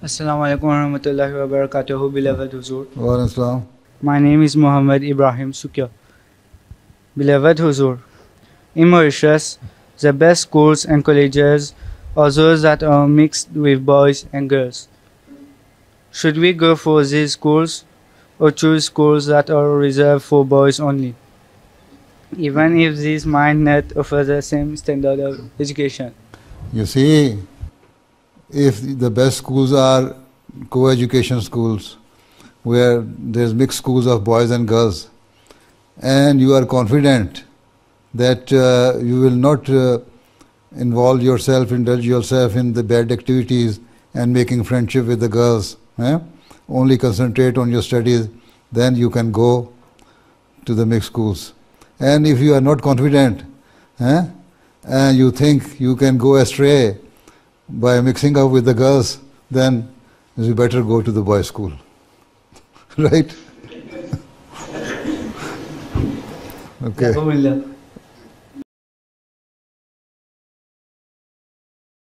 Assalamu alaikum warahmatullahi wabarakatuh, beloved Huzur. Wa alaikum salam. My name is Muhammad Ibrahim Sukya. Beloved Huzur, in Mauritius, the best schools and colleges are those that are mixed with boys and girls. Should we go for these schools or choose schools that are reserved for boys only, even if these might not offer the same standard of education? You see, if the best schools are co-education schools, where there's mixed schools of boys and girls, and you are confident that you will not involve yourself, indulge yourself in the bad activities and making friendship with the girls, only concentrate on your studies, then you can go to the mixed schools. And if you are not confident, and you think you can go astray by mixing up with the girls, then you better go to the boys' school. Right? Okay.